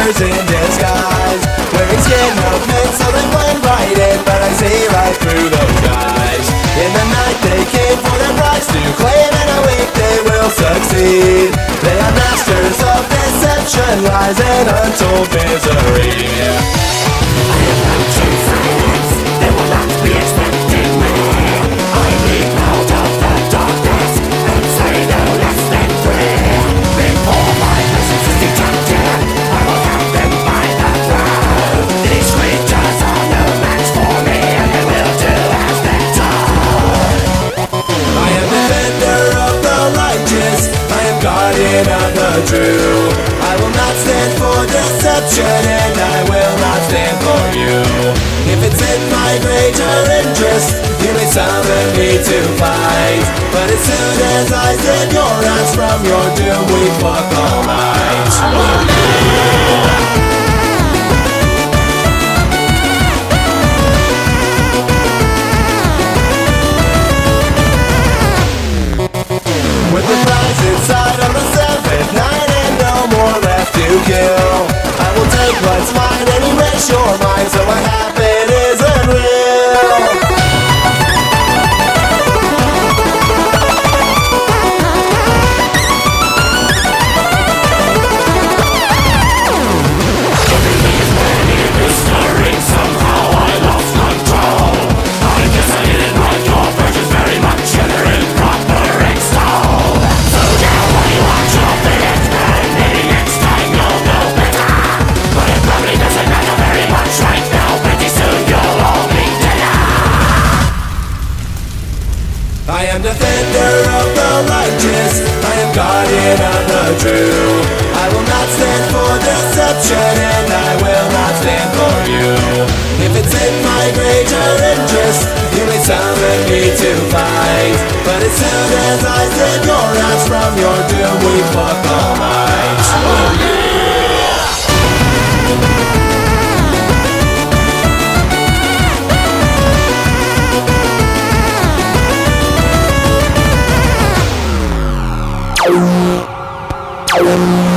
masters in disguise, wearing skin of men so they blend right in, but I see right through those guys. In the night they came for their prize to claim, and I wait they will succeed. They are masters of deception, lies, and untold misery. I am not true silence, they will not be expecting me. I leap out of the darkness and say no less than three. Before my presence is detected, I will count them by the crowd. These creatures are no match for me, and they will do as they told. I am defender of the righteous, I am guardian of the true. I will not stand for deception, and I will not stand for you. If it's in my greater interest, you may summon me to fight, but as soon as I save your ass from your doom, we fuck all night. With the prize inside on the seventh night and no more left to kill, I will take what's mine and erase your mind, so what happened isn't real. Somehow I lost control. I guess I didn't like your virtues very much, and they're improper install. So now while you watch your feelings burn, maybe next time you'll know better. But it probably doesn't matter very much right now. Pretty soon you'll all be dead. I am defender of the righteous, I am guardian of the true. I will not stand for deception, and I will not stand for you. If it's in my greater interest, you may summon me to fight, but as soon as I save your ass from your doom, we fuck all night. Oh yeah! Oh,